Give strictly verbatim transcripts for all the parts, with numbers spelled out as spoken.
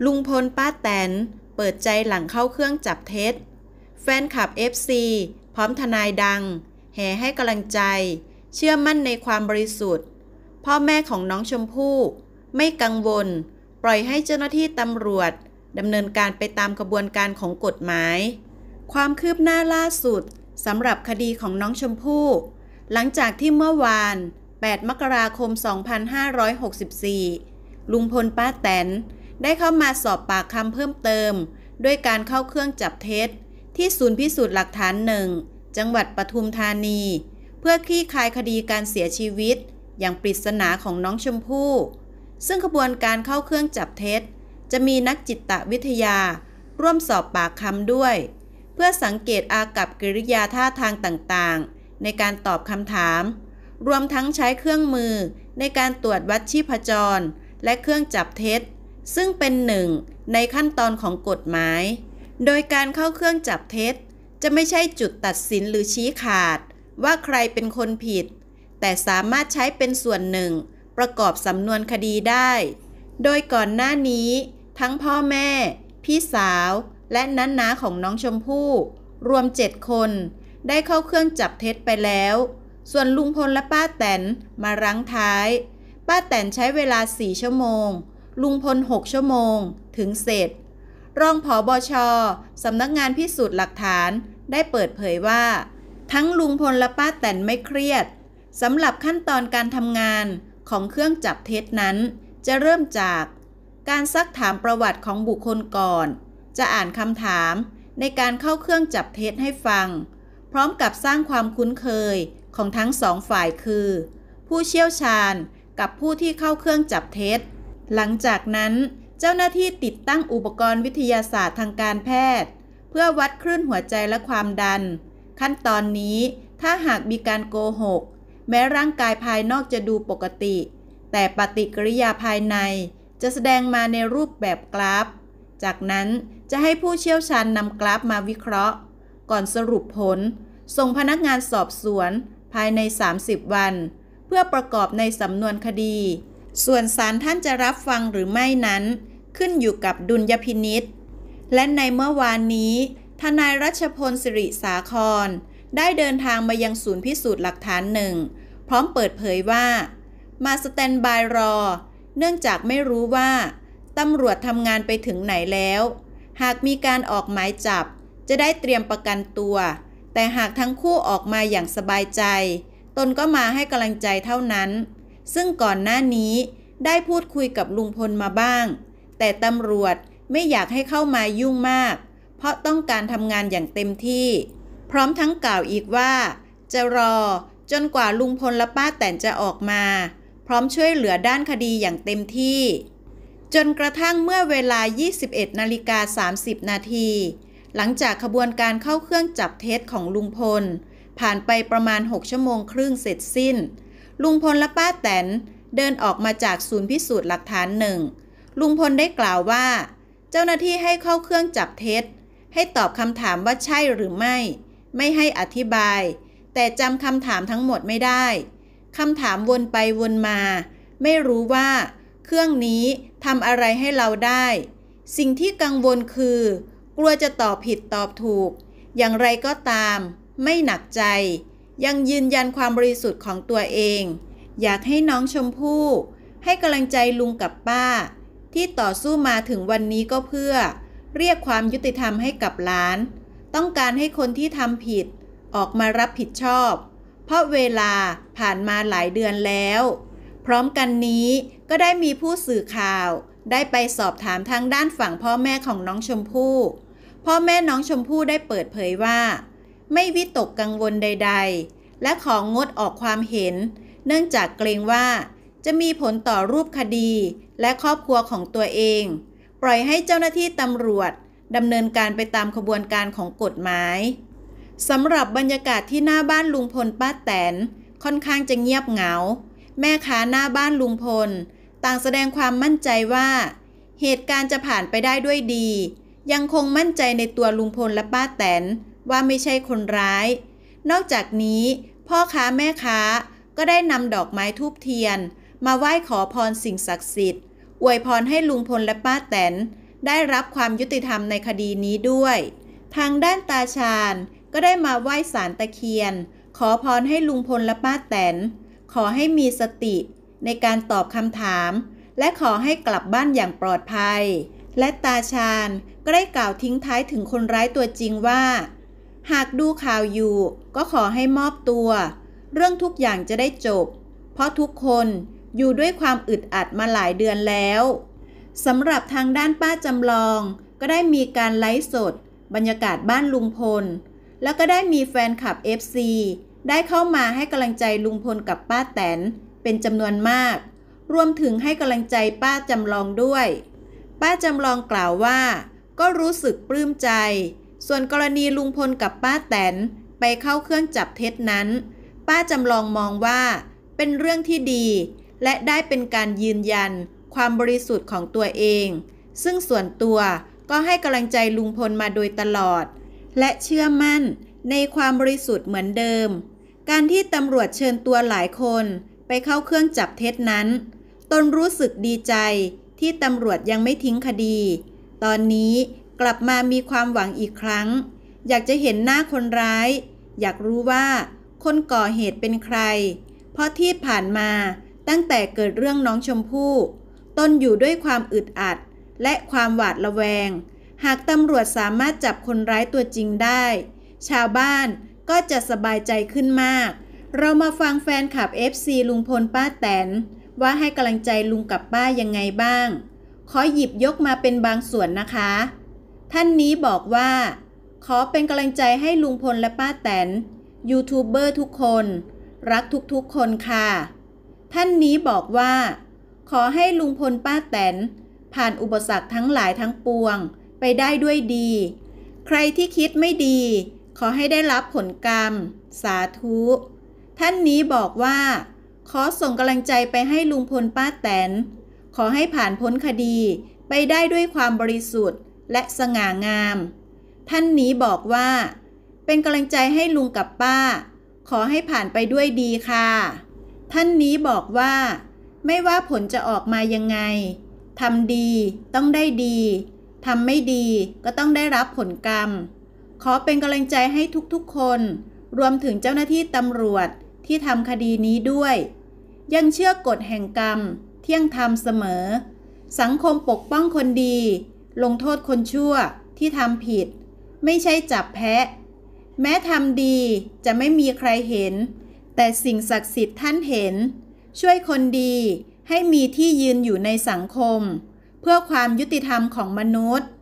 ลุงพลป้าแตนเปิดใจหลังเข้าเครื่องจับเท็จแฟนคลับ เอฟ ซี พร้อมทนายดังแห่ให้กำลังใจเชื่อมั่นในความบริสุทธิ์พ่อแม่ของน้องชมพู่ไม่กังวลปล่อยให้เจ้าหน้าที่ตำรวจดำเนินการไปตามกระบวนการของกฎหมายความคืบหน้าล่าสุดสำหรับคดีของน้องชมพู่หลังจากที่เมื่อวานแปดมกราคมสองพันห้าร้อยหกสิบสี่ลุงพลป้าแตนได้เข้ามาสอบปากคำเพิ่มเติมด้วยการเข้าเครื่องจับเท็จที่ศูนย์พิสูจน์หลักฐานหนึ่งจังหวัดปทุมธานีเพื่อคลี่คลายคดีการเสียชีวิตอย่างปริศนาของน้องชมพู่ซึ่งขบวนการเข้าเครื่องจับเท็จจะมีนักจิตวิทยาร่วมสอบปากคำด้วยเพื่อสังเกตอากัปกิริยาท่าทางต่างๆในการตอบคำถามรวมทั้งใช้เครื่องมือในการตรวจวัดชีพจรและเครื่องจับเท็จซึ่งเป็นหนึ่งในขั้นตอนของกฎหมายโดยการเข้าเครื่องจับเท็จจะไม่ใช่จุดตัดสินหรือชี้ขาดว่าใครเป็นคนผิดแต่สามารถใช้เป็นส่วนหนึ่งประกอบสำนวนคดีได้โดยก่อนหน้านี้ทั้งพ่อแม่พี่สาวและน้าๆของน้องชมพู่รวมเจ็ดคนได้เข้าเครื่องจับเท็จไปแล้วส่วนลุงพลและป้าแตนมารั้งท้ายป้าแตนใช้เวลาสี่ชั่วโมงลุงพลหกชั่วโมงถึงเสร็จรองผบช.สำนักงานพิสูจน์หลักฐานได้เปิดเผยว่าทั้งลุงพลและป้าแตนไม่เครียดสำหรับขั้นตอนการทำงานของเครื่องจับเท็จนั้นจะเริ่มจากการซักถามประวัติของบุคคลก่อนจะอ่านคำถามในการเข้าเครื่องจับเท็จให้ฟังพร้อมกับสร้างความคุ้นเคยของทั้งสองฝ่ายคือผู้เชี่ยวชาญกับผู้ที่เข้าเครื่องจับเท็จหลังจากนั้นเจ้าหน้าที่ติดตั้งอุปกรณ์วิทยาศาสตร์ทางการแพทย์เพื่อวัดคลื่นหัวใจและความดันขั้นตอนนี้ถ้าหากมีการโกหกแม้ร่างกายภายนอกจะดูปกติแต่ปฏิกิริยาภายในจะแสดงมาในรูปแบบกราฟจากนั้นจะให้ผู้เชี่ยวชาญนำกราฟมาวิเคราะห์ก่อนสรุปผลส่งพนักงานสอบสวนภายในสามสิบวันเพื่อประกอบในสำนวนคดีส่วนศาลท่านจะรับฟังหรือไม่นั้นขึ้นอยู่กับดุลยพินิจและในเมื่อวานนี้ทนายรัชพลสิริสาครได้เดินทางมายังศูนย์พิสูจน์หลักฐานหนึ่งพร้อมเปิดเผยว่ามาสแตนบายรอเนื่องจากไม่รู้ว่าตำรวจทำงานไปถึงไหนแล้วหากมีการออกหมายจับจะได้เตรียมประกันตัวแต่หากทั้งคู่ออกมาอย่างสบายใจตนก็มาให้กำลังใจเท่านั้นซึ่งก่อนหน้านี้ได้พูดคุยกับลุงพลมาบ้างแต่ตำรวจไม่อยากให้เข้ามายุ่งมากเพราะต้องการทำงานอย่างเต็มที่พร้อมทั้งกล่าวอีกว่าจะรอจนกว่าลุงพลและป้าแตนจะออกมาพร้อมช่วยเหลือด้านคดีอย่างเต็มที่จนกระทั่งเมื่อเวลา ยี่สิบเอ็ดนาฬิกาสามสิบนาทีหลังจากขบวนการเข้าเครื่องจับเท็จของลุงพลผ่านไปประมาณหกชั่วโมงครึ่งเสร็จสิ้นลุงพลและป้าแตนเดินออกมาจากศูนย์พิสูจน์หลักฐานหนึ่งลุงพลได้กล่าวว่าเจ้าหน้าที่ให้เข้าเครื่องจับเท็จให้ตอบคำถามว่าใช่หรือไม่ไม่ให้อธิบายแต่จำคำถามทั้งหมดไม่ได้คำถามวนไปวนมาไม่รู้ว่าเครื่องนี้ทำอะไรให้เราได้สิ่งที่กังวลคือกลัวจะตอบผิดตอบถูกอย่างไรก็ตามไม่หนักใจยังยืนยันความบริสุทธิ์ของตัวเองอยากให้น้องชมพู่ให้กำลังใจลุงกับป้าที่ต่อสู้มาถึงวันนี้ก็เพื่อเรียกความยุติธรรมให้กับหลานต้องการให้คนที่ทำผิดออกมารับผิดชอบเพราะเวลาผ่านมาหลายเดือนแล้วพร้อมกันนี้ก็ได้มีผู้สื่อข่าวได้ไปสอบถามทางด้านฝั่งพ่อแม่ของน้องชมพู่พ่อแม่น้องชมพู่ได้เปิดเผยว่าไม่วิตกกังวลใดๆและของงดออกความเห็นเนื่องจากเกรงว่าจะมีผลต่อรูปคดีและครอบครัวของตัวเองปล่อยให้เจ้าหน้าที่ตำรวจดำเนินการไปตามขบวนการของกฎหมายสำหรับบรรยากาศที่หน้าบ้านลุงพลป้าแตนค่อนข้างจะเงียบเหงาแม่ค้าหน้าบ้านลุงพลต่างแสดงความมั่นใจว่าเหตุการณ์จะผ่านไปได้ด้วยดียังคงมั่นใจในตัวลุงพลและป้าแตนว่าไม่ใช่คนร้ายนอกจากนี้พ่อค้าแม่ค้าก็ได้นำดอกไม้ธูปเทียนมาไหว้ขอพรสิ่งศักดิ์สิทธิ์อวยพรให้ลุงพลและป้าแตนได้รับความยุติธรรมในคดีนี้ด้วยทางด้านตาชาญก็ได้มาไหว้ศาลตะเคียนขอพรให้ลุงพลและป้าแตนขอให้มีสติในการตอบคำถามและขอให้กลับบ้านอย่างปลอดภัยและตาชาญก็ได้กล่าวทิ้งท้ายถึงคนร้ายตัวจริงว่าหากดูข่าวอยู่ก็ขอให้มอบตัวเรื่องทุกอย่างจะได้จบเพราะทุกคนอยู่ด้วยความอึดอัดมาหลายเดือนแล้วสำหรับทางด้านป้าจำลองก็ได้มีการไลฟ์สดบรรยากาศบ้านลุงพลแล้วก็ได้มีแฟนคลับ เอฟ ซี ได้เข้ามาให้กำลังใจลุงพลกับป้าแตนเป็นจำนวนมากรวมถึงให้กำลังใจป้าจำลองด้วยป้าจำลองกล่าวว่าก็รู้สึกปลื้มใจส่วนกรณีลุงพลกับป้าแตนไปเข้าเครื่องจับเท็จนั้นป้าจำลองมองว่าเป็นเรื่องที่ดีและได้เป็นการยืนยันความบริสุทธิ์ของตัวเองซึ่งส่วนตัวก็ให้กำลังใจลุงพลมาโดยตลอดและเชื่อมั่นในความบริสุทธิ์เหมือนเดิมการที่ตำรวจเชิญตัวหลายคนไปเข้าเครื่องจับเท็จนั้นตนรู้สึกดีใจที่ตำรวจยังไม่ทิ้งคดีตอนนี้กลับมามีความหวังอีกครั้งอยากจะเห็นหน้าคนร้ายอยากรู้ว่าคนก่อเหตุเป็นใครเพราะที่ผ่านมาตั้งแต่เกิดเรื่องน้องชมพู่ตนอยู่ด้วยความอึดอัดและความหวาดระแวงหากตำรวจสามารถจับคนร้ายตัวจริงได้ชาวบ้านก็จะสบายใจขึ้นมากเรามาฟังแฟนคลับ เอฟ ซี ลุงพลป้าแตนว่าให้กำลังใจลุงกับป้ายังไงบ้างขอหยิบยกมาเป็นบางส่วนนะคะท่านนี้บอกว่าขอเป็นกำลังใจให้ลุงพลและป้าแตนยูทูบเบอร์ทุกคนรักทุกๆคนค่ะท่านนี้บอกว่าขอให้ลุงพลป้าแตนผ่านอุปสรรคทั้งหลายทั้งปวงไปได้ด้วยดีใครที่คิดไม่ดีขอให้ได้รับผลกรรมสาธุท่านนี้บอกว่าขอส่งกำลังใจไปให้ลุงพลป้าแตนขอให้ผ่านพ้นคดีไปได้ด้วยความบริสุทธิ์และสง่างามท่านนี้บอกว่าเป็นกำลังใจให้ลุงกับป้าขอให้ผ่านไปด้วยดีค่ะท่านนี้บอกว่าไม่ว่าผลจะออกมายังไงทำดีต้องได้ดีทำไม่ดีก็ต้องได้รับผลกรรมขอเป็นกำลังใจให้ทุกๆคนรวมถึงเจ้าหน้าที่ตำรวจที่ทำคดีนี้ด้วยยังเชื่อกฎแห่งกรรมเที่ยงธรรมเสมอสังคมปกป้องคนดีลงโทษคนชั่วที่ทำผิดไม่ใช่จับแพะแม้ทำดีจะไม่มีใครเห็นแต่สิ่งศักดิ์สิทธิ์ท่านเห็นช่วยคนดีให้มีที่ยืนอยู่ในสังคมเพื่อความยุติธรรมของมนุษย์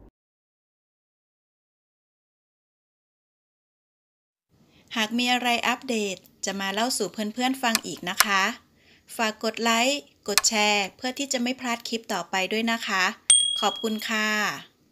หากมีอะไรอัปเดตจะมาเล่าสู่เพื่อนๆฟังอีกนะคะฝากกดไลค์กดแชร์เพื่อที่จะไม่พลาดคลิปต่อไปด้วยนะคะขอบคุณค่ะ